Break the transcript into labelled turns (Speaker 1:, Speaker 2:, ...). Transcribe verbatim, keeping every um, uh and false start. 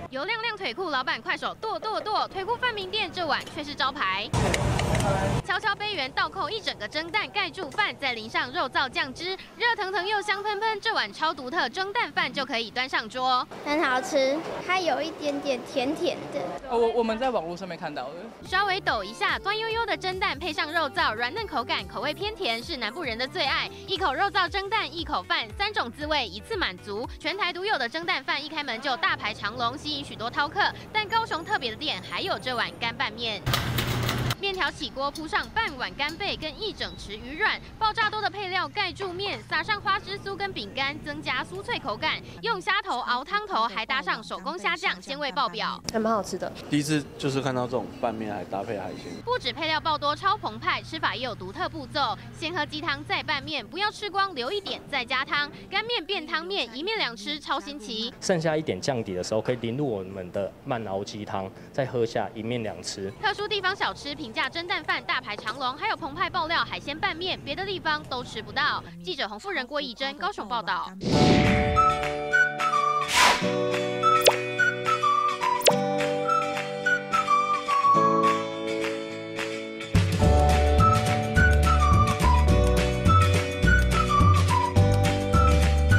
Speaker 1: 油亮亮腿裤老板快手剁剁剁，腿裤饭名店这碗却是招牌。悄悄杯缘倒扣一整个蒸蛋盖住饭，再淋上肉燥酱汁，热腾腾又香喷喷，这碗超独特蒸蛋饭就可以端上桌。
Speaker 2: 很好吃，它有一点点甜甜的。
Speaker 3: 哦，我我们在网络上面看到的。
Speaker 1: 稍微抖一下，端悠悠的蒸蛋配上肉燥，软嫩口感，口味偏甜，是南部人的最爱。一口肉燥蒸蛋，一口饭，三种滋味一次满足。全台独有的蒸蛋饭一开门就大排长龙，吸引许多饕客。但高雄特别的店还有这碗干拌面。面条起锅，铺上半碗干贝跟一整匙鱼软，爆炸多的配料盖住面，撒上花枝酥跟饼干，增加酥脆口感。用虾头熬汤头，还搭上手工虾酱，鲜味爆表，
Speaker 4: 还蛮好吃的。
Speaker 5: 第一次就是看到这种拌面还搭配海鲜，
Speaker 1: 不止配料爆多，超澎湃，吃法也有独特步骤。先喝鸡汤，再拌面，不要吃光，留一点再加汤。干面变汤面，一面两吃，超新奇。
Speaker 6: 剩下一点酱底的时候，可以淋入我们的慢熬鸡汤，再喝下一面两吃。
Speaker 1: 特殊地方小吃评价蒸蛋饭大排长龙，还有澎湃爆料海鲜拌面，别的地方都吃不到。记者洪富人、郭义珍高雄报道。